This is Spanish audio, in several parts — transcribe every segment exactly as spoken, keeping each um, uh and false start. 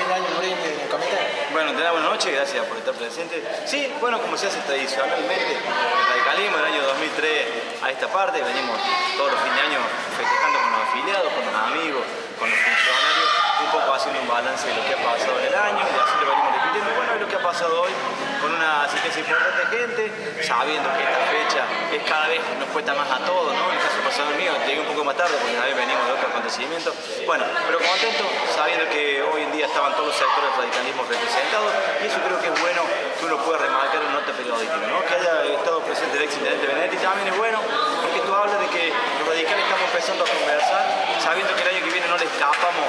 fin de año en brindis en el comité. Bueno, te da buenas noches, gracias por estar presente. Sí, bueno, como se hace tradicionalmente, el radicalismo del año dos mil tres a esta parte, venimos todos los fines de año festejando con los afiliados, con los amigos, con los funcionarios, un poco haciendo un balance de lo que ha pasado en el año y así lo venimos repitiendo. Bueno, es lo que ha pasado hoy con una asistencia importante de gente, sabiendo que esta fecha es cada vez nos cuesta más a todos, ¿no? En el caso pasado mío, llegué un poco más tarde porque una vez venimos de otro acontecimiento. Bueno, pero contento sabiendo que hoy en día estaban todos los sectores del radicalismo representados y eso creo que es bueno que uno pueda remarcar en nota periodística, ¿no? Que haya estado presente el exintendente Benedetti también es bueno porque esto habla de que los radicales estamos empezando a conversar sabiendo que el año que viene no le escapamos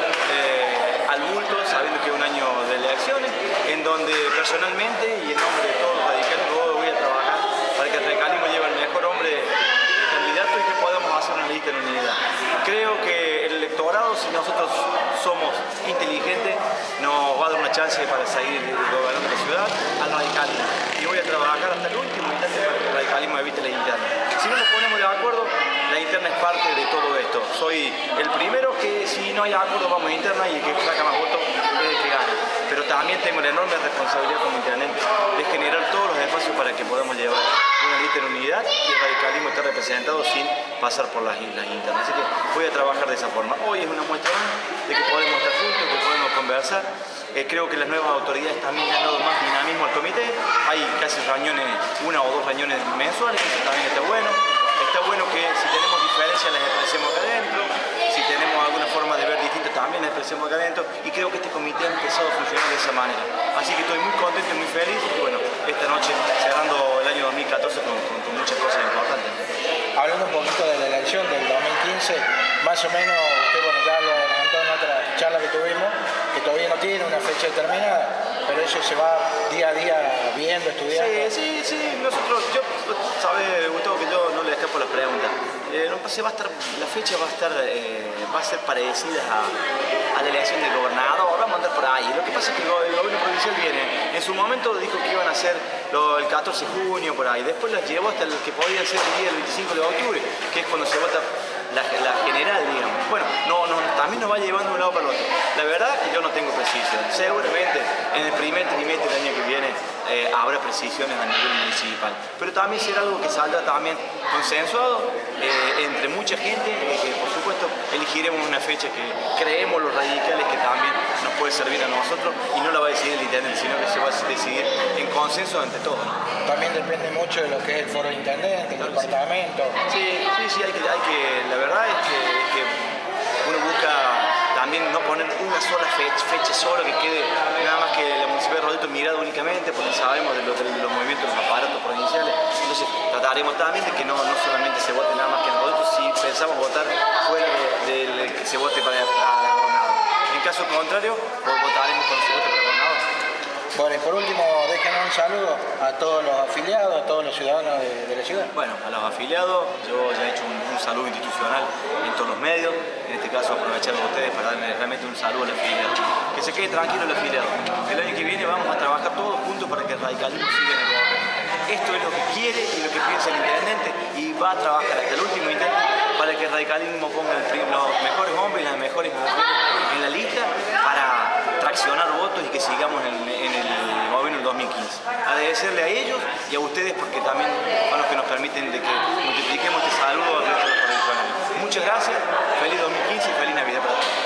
eh, al bulto, sabiendo que es un año de elecciones en donde personalmente y en nombre de todos los radicales voy a trabajar para que el radicalismo lleve el mejor hombre de candidato y que podamos hacer una lista en unidad. Creo que el electorado, si nosotros somos inteligentes, nos va a dar una chance para seguir gobernando la ciudad al radicalismo. Y voy a trabajar hasta el último instante para que el radicalismo evite la interna. Si no nos ponemos de acuerdo, la interna es parte de todo esto. Soy el primero que si no hay acuerdo vamos a interna y el que saca más votos es el que gana. Pero también tengo la enorme responsabilidad como intendente de generar todos los espacios para que podamos llevar una lista en unidad y el radicalismo esté representado sin pasar por las islas internas. Así que voy a trabajar de esa forma. Hoy es una muestra más de que podemos estar juntos, que podemos conversar. Eh, creo que las nuevas autoridades también le han dado más dinamismo al comité. Hay casi reuniones, una o dos reuniones mensuales, eso también está bueno. Está bueno que si tenemos diferencias las expresemos acá adentro, si tenemos alguna forma de ver distinta también las expresemos acá adentro y creo que este comité ha empezado a funcionar de esa manera. Así que estoy muy contento y muy feliz y bueno, esta noche cerrando el año dos mil catorce con, con, con muchas cosas importantes. Hablando un poquito de la elección del dos mil quince, más o menos, usted bueno, ya lo adelantó en otra charla que tuvimos, que todavía no tiene una fecha determinada, pero eso se va día a día viendo, estudiando. Sí, sí, sí, nosotros, yo, sabe Gustavo que yo no le escapo la pregunta. Eh, no, se va a estar, la fecha va a estar, eh, va a ser parecida a, a la elección del gobernador, vamos a andar por ahí. Lo que pasa es que el, el gobierno provincial viene, en su momento dijo que iban a ser lo, el catorce de junio por ahí, después las llevó hasta el que podía ser el día del veinticinco de octubre, que es cuando se vota la, la general, digamos. Bueno, no, no, también nos va llevando de un lado para el otro. La verdad es que yo no tengo precisión. Seguramente en el primer trimestre del año que viene eh, habrá precisiones a nivel municipal, pero también será algo que saldrá también consensuado eh, entre mucha gente, eh, que por supuesto elegiremos una fecha que creemos los radicales que también nos puede servir a nosotros y no la va a decidir el intendente, sino que se va a decidir en consenso ante todos, ¿no? También depende mucho de lo que es el foro de intendente, el departamento. Sí, sí, sí, hay que, hay que, la verdad es que, es que uno busca también no poner una sola fecha, fecha sola que quede nada más que la municipalidad de Rodito mirada únicamente, porque sabemos de, lo, de los movimientos de los aparatos provinciales. Entonces trataremos también de que no, no solamente se vote nada más que en Rodito, si pensamos votar fuera del de, de que se vote para, para la gobernador. En caso contrario, votaremos cuando se vote para la gobernador. Bueno, y por último, déjenos un saludo a todos los afiliados, a todos los ciudadanos de, de la ciudad. Bueno, a los afiliados, yo ya he hecho un, un saludo institucional en todos los medios, en este caso aprovecharlo a ustedes para darle realmente un saludo al afiliado. Que se quede tranquilo el afiliado. El año que viene vamos a trabajar todos juntos para que el radicalismo siga en el gobierno. Esto es lo que quiere y lo que piensa el intendente y va a trabajar hasta el último intento para que el radicalismo ponga el, los mejores hombres y las mejores mujeres en la lista para traccionar votos y que sigamos en, en el gobierno del dos mil quince. Agradecerle a ellos y a ustedes porque también son los que nos permiten de que multipliquemos este saludo al resto de los radicales. Muchas gracias, feliz dos mil quince y feliz Navidad para todos.